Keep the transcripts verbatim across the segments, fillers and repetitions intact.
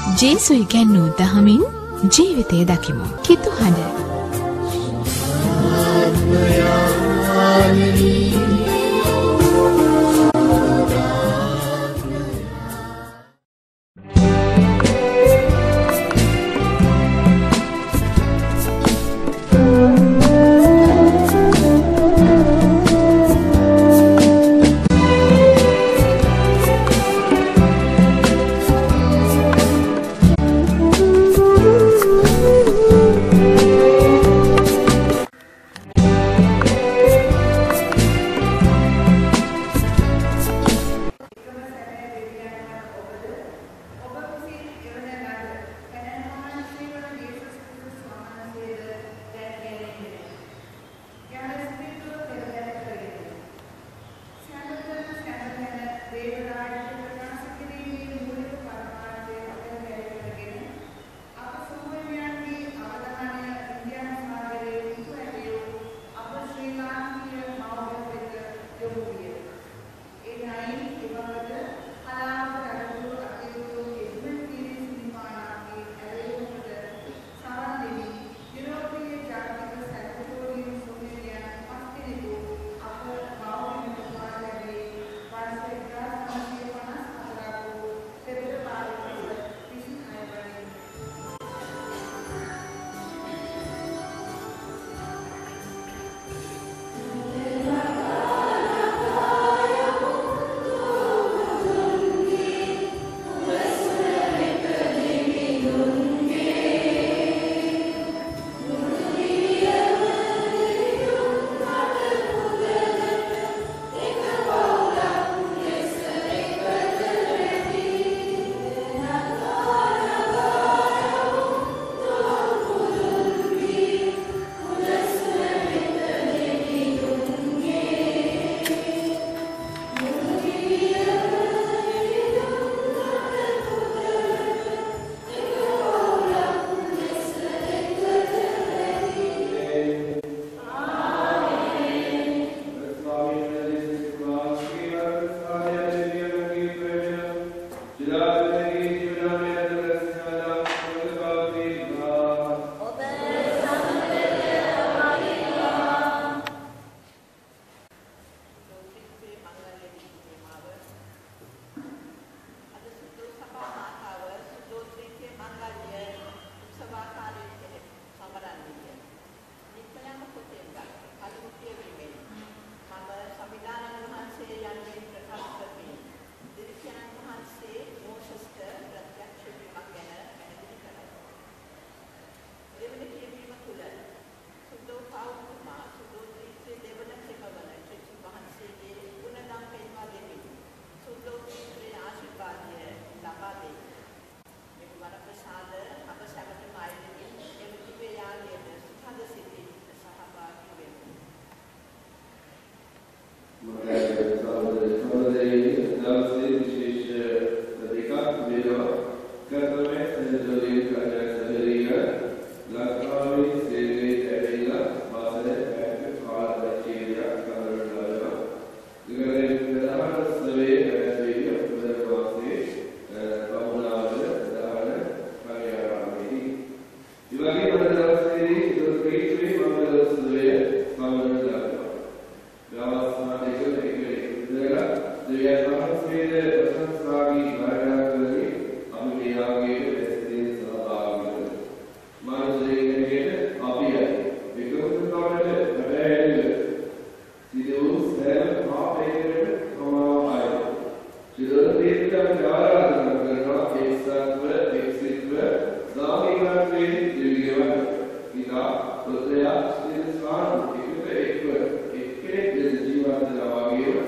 ජේසු ඉගැන්වූ දහමින් ජීවිතය දකිමු. කිතුහඬ.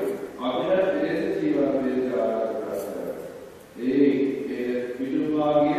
Ee, e, bütün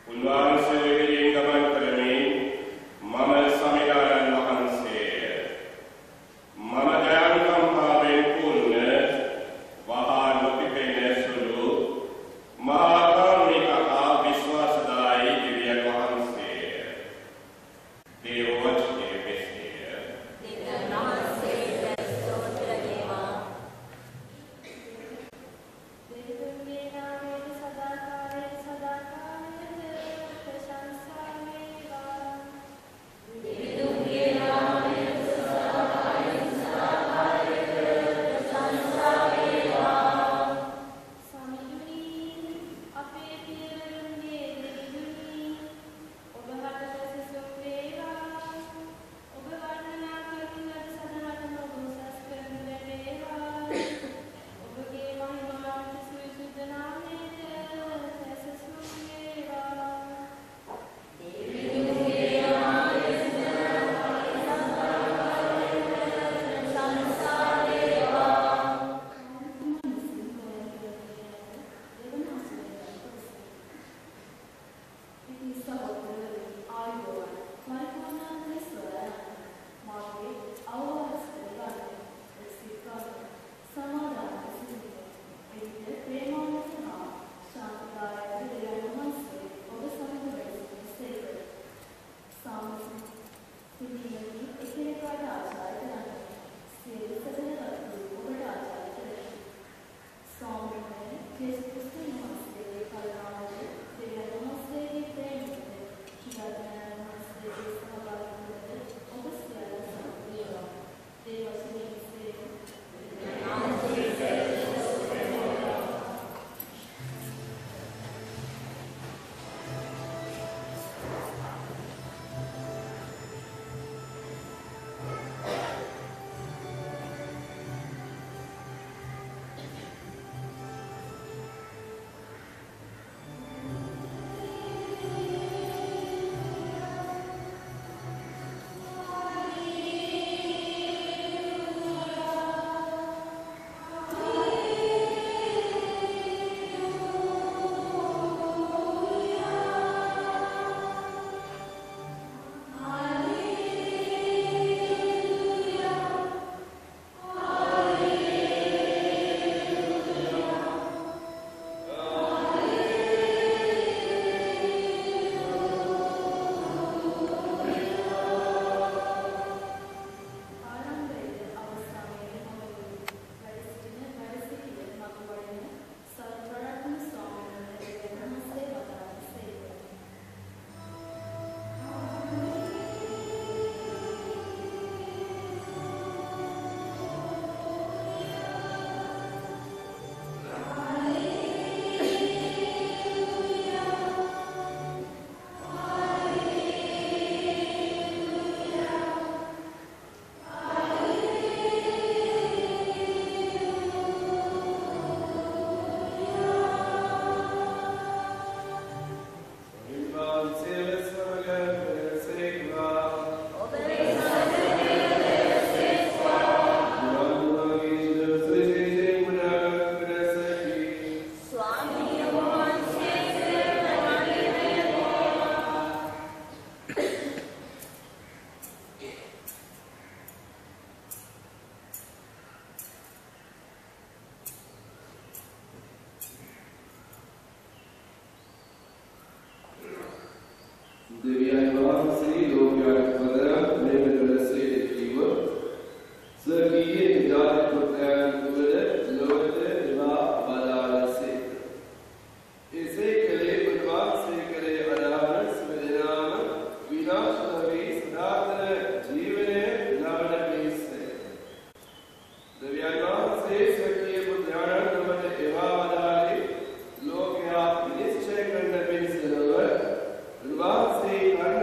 Say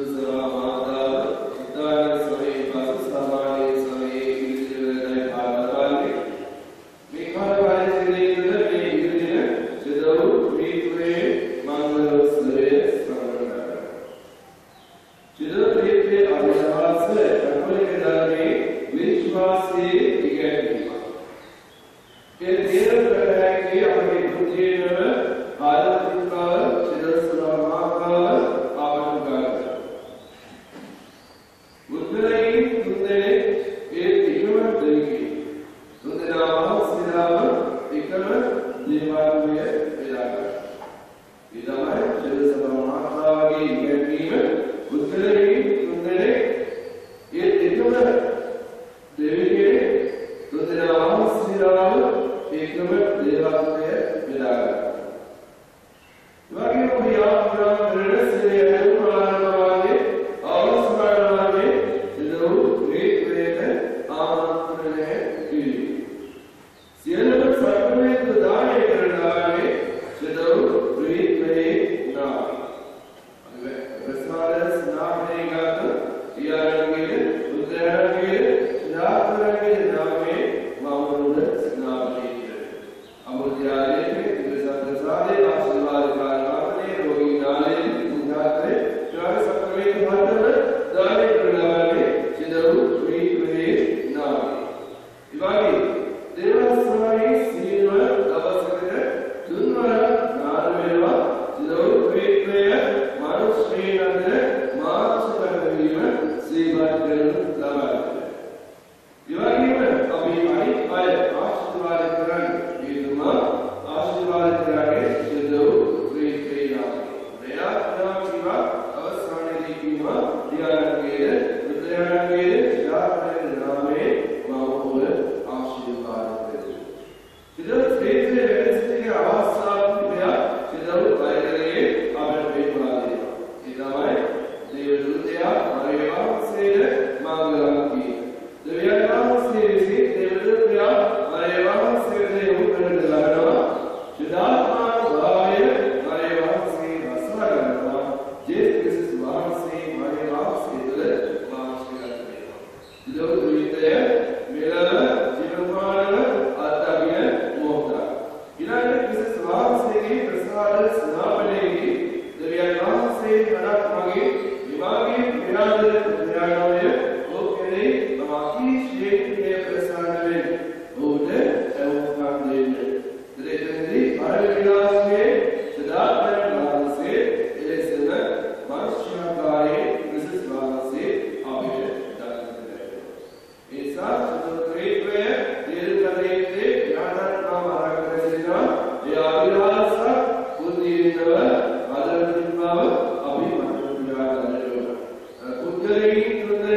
Adar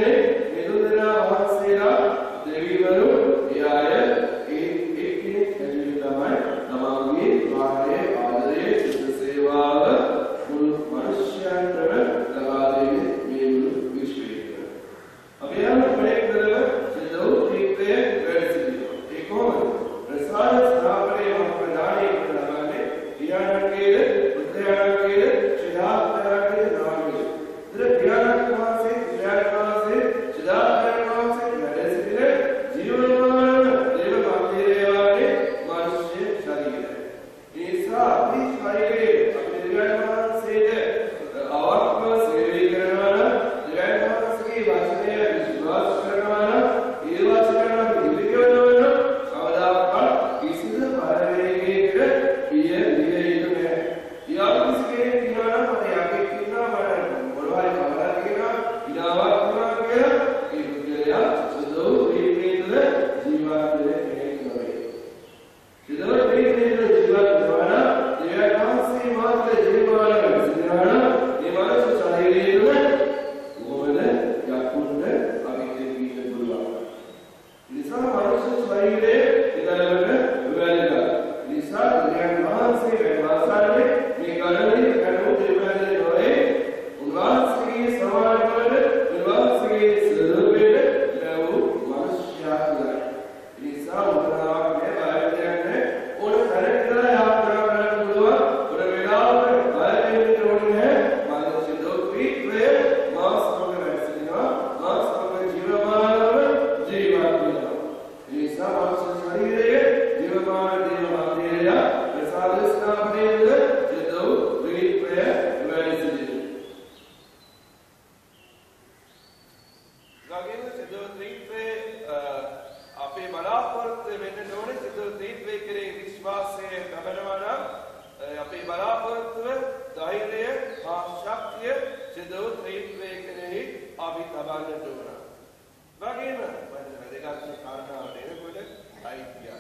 වගේම සිදුව ත්‍රිත්වයේ අපේ බලාපොරොත්තු වෙන්න ඕනේ සිදුව ත්‍රිත්වයේ කෙරෙහි විශ්වාසය තබනවා නම් අපේ බලාපොරොත්තුව ධෛර්යය හා ශක්තිය සිදුව ත්‍රිත්වයේ කෙරෙහි අපි තබන්නට ඕන. වගේම වැදගත් කාරණාවට එනකොට අයිතියක්.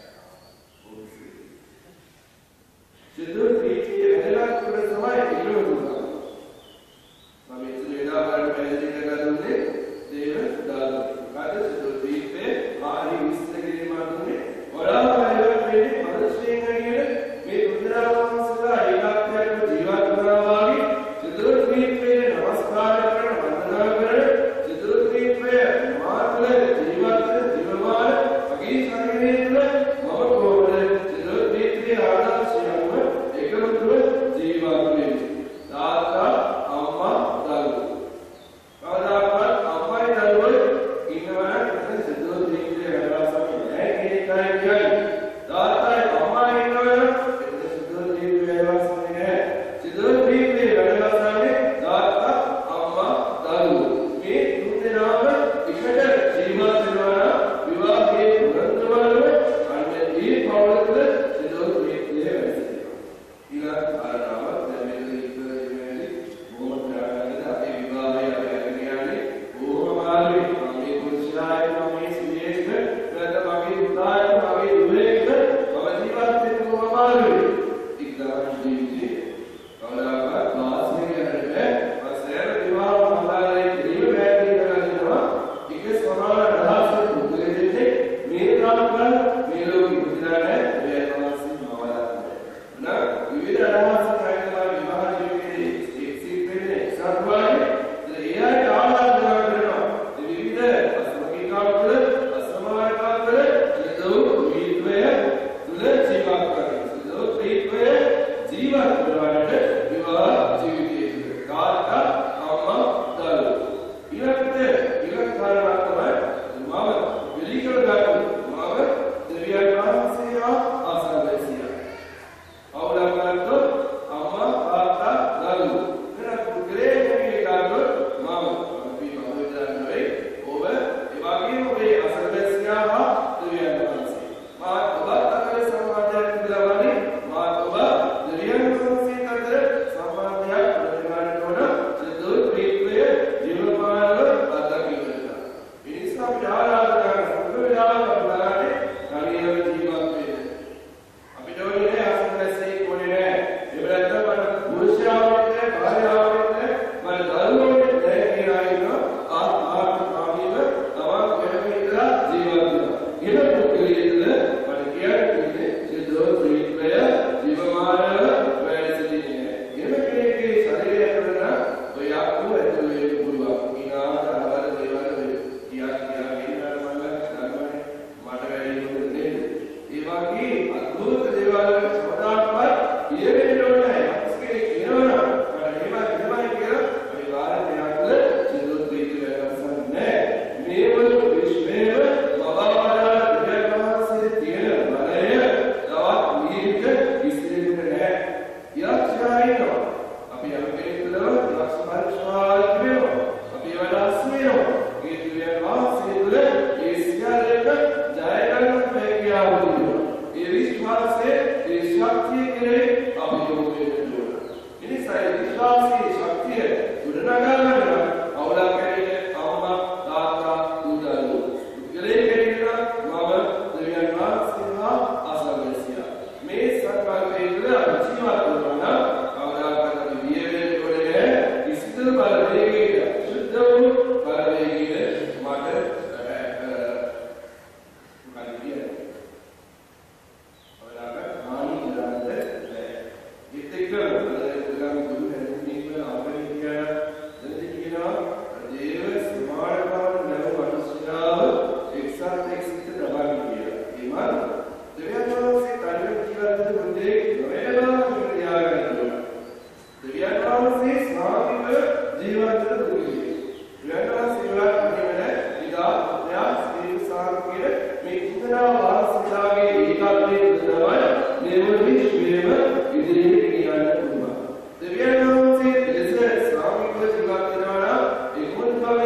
සිදුව ත්‍රිත්වයේ වැදගත් කොට තමයි ඉලුණා. මම ඉතින් වෙලා බලන්න පැහැදිලි කරලා දුන්නේ දේව දාන. කාද සිදුව ත්‍රිත්වයේ ආරි විස්තර කිරීම දුන්නේ. වඩා පරිවර්තන වෙන්නේ මනුෂ්‍යයන් කියන මේ බුදුරජාණන්සේලා ඒකාත්මයක් ජීවත් කරනවා වගේ සිදුව ත්‍රිත්වයේ නමස්කාර කරන වන්දනා කරන සිදුව ත්‍රිත්වයේ මාතල ජීවත් කරන ජීවමාන අගේ ශරීරයේ තුල මම කොහොමද සිදුව ත්‍රිත්වයේ ආදර්ශයම එකමුතුව ජීවත් වෙන්නේ. තාත්තා අම්මා දරුවෝ. කවදාකවත් අම්මයි දරුවෝ ඉන්නවා නම් සිදුව ත්‍රිත්වයේ වැඩවසක් නැහැ කියන එකයි කියන්නේ. තාත්තයි අම්මයි ඉන්නවා නම් සිදුව ත්‍රිත්වයේ වැඩවසක් නැහැ. සිදුව ත්‍රිත්වයේ වැඩවසන්නේ තාත්තා අම්මා දරුවෝ. මේ තුන් දෙනාම එකට ජීවත් වෙනවා නම් විවාහයේ පුරන්දවල අන්න ඒ පවුල තුළ සිදුව ත්‍රිත්වයේ වැඩසෙනවා. ඊළඟ කාරණාව දැන් මේක ඉස්සරහදී බොහොම ප්‍රාණික අපේ විවාහය අපේ කියන්නේ බොහොම මාළුයි. මගේ පුරුෂයායි මගේ සියේක නැත්නම් මගේ පුතායි මගේ දුවේක මම ජීවත් වෙන්න බොහොම මාළුයි. ඉක්දාන ජීවිතේ කවදාකවත් වාසය කරන්නේ නැහැ. විවාහ මහාලයේ ජීව බැදී කරනවා. ඒක සමාන අදහසක් පුදුලේ දෙන්නේ මේ කාලවල මේ ලෝකෙ පුදුලානේ මේ අවශ්‍ය මවලා නා විවිධ අදහස් කරනවා විවාහ ජීවිතයේ එක්සිට වෙන්නේ සත්වාගේ එයාට ආරාධනා කරනවා විවිධ අසමගිකාවල අසමානතාවල සිදු වීත්වය තුල ජීවත් කරනවා සිදු වීත්වය ජීවත් කරවන්නට විවාහ ජීවිතයේ කාර්ක අම්මා දරුවෝ ඊළඟට ඊළඟ කාරණා තමයි මම පිළිකර ගන්න මම දෙවියන් වහන්සේ ආසාවෙසියා අවලංගනතු අම්මා තාත්තා දරුවෝ වෙන පුද්ගලයෙක් ගන්නොත් මම අපි මහවිද්‍යාලයේ ඔබ ඒ වගේම ඔබේ අසල්වැසියා දෙවියන් වහන්සේ මා ඔබ අතර සම්බන්ධයක් තිබුණානේ මා ඔබ දෙවියන් වහන්සේ අතර සම්බන්ධයක් ප්‍රතිගාමී වන සිදු ත්‍රිත්වයේ ජීවමානව අත්දැකීමක්. ඒ නිසා අපි ආරාධනා කරනවා බලන්නේ කලියව ජීවත් වෙන්න. අපිට ඕනේ අසල්වැසියෙක් ඕනේ නැහැ. ඒ වෙලාවට මම පුරුෂයාවන්නේ භාර්යාවන්නේ මම දරුවෝනේ නැහැ කියලා ඉන්නවා. ආත්මාර්ථකාමීව තවත් වෙනම ඉඳලා ජීවත් වෙනවා. ඊට පුද්ගලයෙක්ද මම කියන්නේ සිදු ත්‍රිත්වය ජීවමානව වැඩ සිටින්නේ. එහෙම කෙනෙක්ගේ ශරීරය කරන ඔය අක්කු ඇතුළේ වෙන්න පුළුවන්. ඊනාට අර දේවල් කියා කියා ගෙන්නන මල්ල කරන්නේ මට වැඩි නේද? ඒ වගේ අద్భుත දේවල් සමදාපත් ඉයෙන්න ඕනේ. අපස්කේ කියනවා මට මේවා තමයි කියලා ඔය වාරේ දෙකක් සිදු ත්‍රිත්වය වැඩසන්නේ. මේ වල විශ්වේව බබාවලා දෙවියන්වහන්සේ තියෙන බලය තවත් නිහිත ඉස්තිරින්නේ නැහැ. යක්ෂයයිනෝ අපි අපේ තුළ යක්ෂ පරිශ්‍රාය කියනවා. අපි වඩාස් වෙනවා. ඒ දෙවියන්වහන්සේ තුළ ඒ සියල්ලක ජය ගන්න හැකියාව තියෙනවා. ඒ විශ්වාසයේ ඒ ශක්තිය කෙරෙහි අපි යොමු වෙන්න ඕන. එනිසා ඒ විශ්වාසයේ ශක්තිය උඩනගා ගන්න අවුලක් කෙරෙහි අම්මා තාත්තා දරුවෝ පුද්ගලයෙක් කෙරෙහි මම දෙවියන් වහන්සේ හා අසල්වැසියා මේ සංකල්පයේ තුළ ජීවත් වෙනවා නම් කවදාකවත් අපි විය වෙන්නේ නැහැ. ඉස්තර බලවේගයේ සුද්ධ වූ බලවේගයේ මට කල්පිය අවලාක හානි කරන්නේ ඉතික බලයෙන් දුරු හැදෙන්නේ ආවරණය දෙන්නේ කියනවා දේව සමානතාව නැව මනුෂ්‍යතාව එක්සත් එක්සිත දබාගෙන කියලා. ඒමත් දෙවියන් වහන්සේ කලින් කියලා දුන්න මුදේ නොවේනවා කියලා. දෙවියන් වහන්සේ ස්වාමීව ජීවත් වෙන දුන්නේ. දෙවියන් වහන්සේ වල අනිවැන ඉදා න්යාස් දීව සාර්ථකයේ මේ කුතරා වාසනාවේ ඒකාත්මයේ දවල් නේම විශ්වේව ඉදිරියට ගෙනියන්න පුළුවන්. දෙවියන් වහන්සේ දෙස ස්වාමීව ජීවත් වෙනවා නම් ඒ මොකද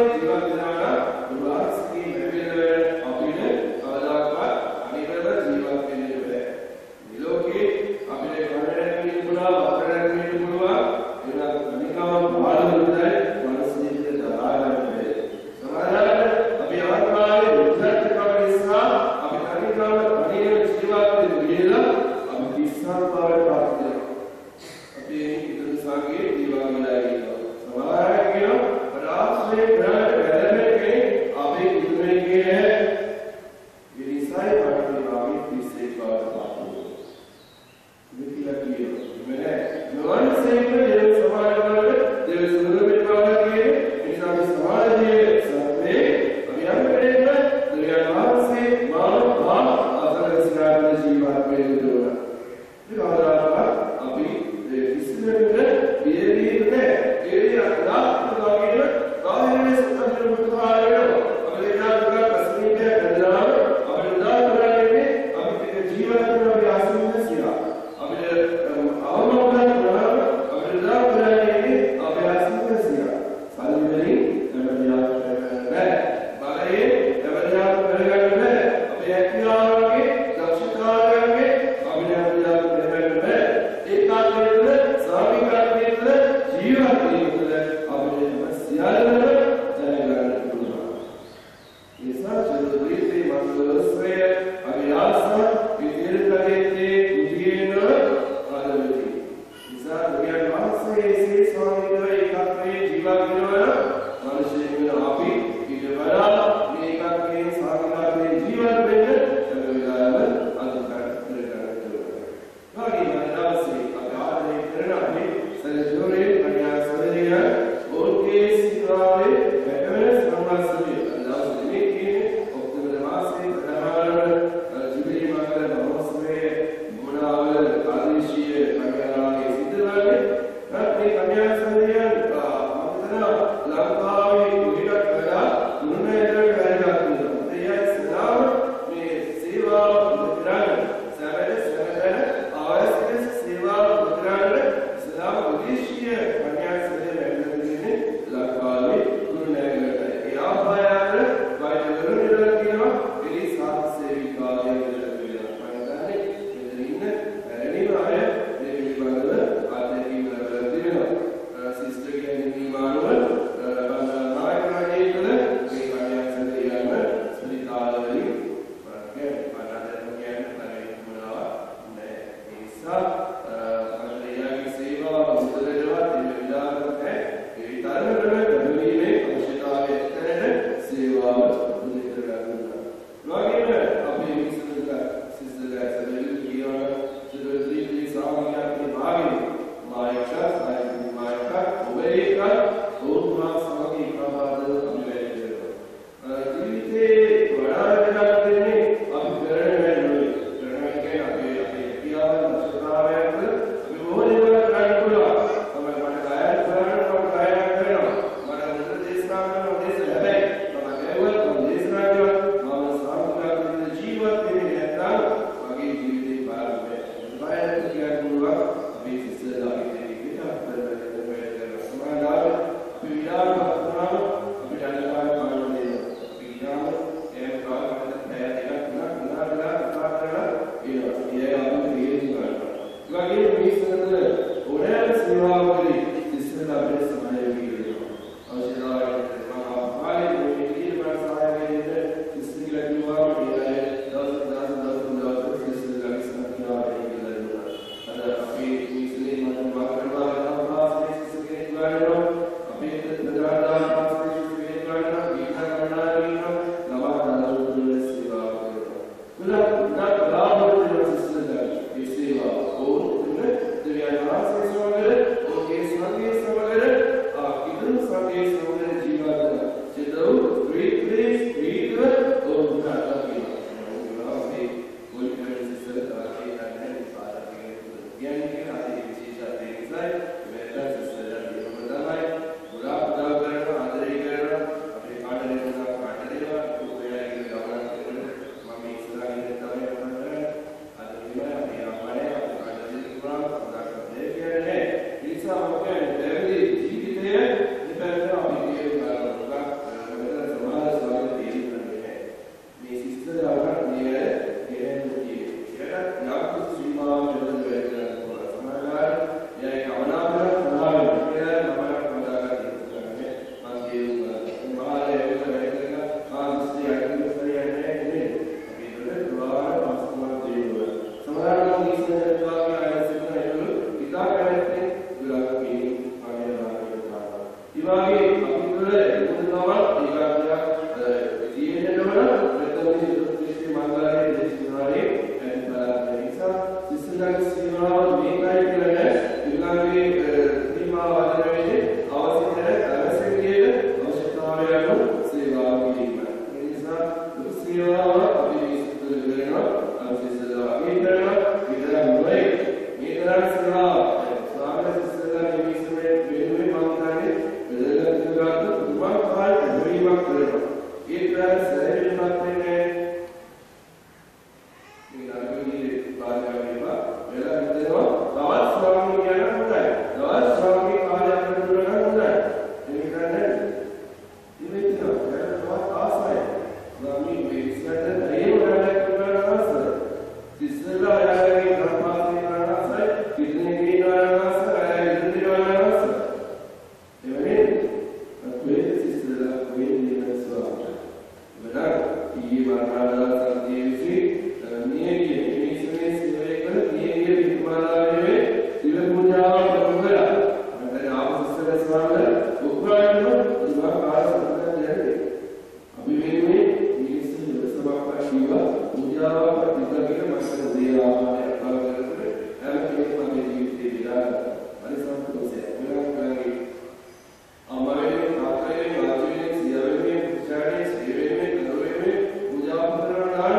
Thank you.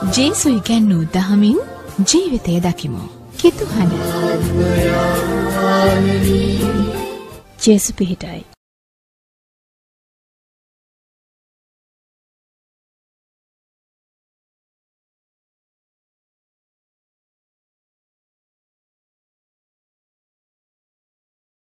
ජේසු ඉගැන්වූ දහමින් ජීවිතය දකිමු. කිතුහඬ. ජේසු පිහිටයි.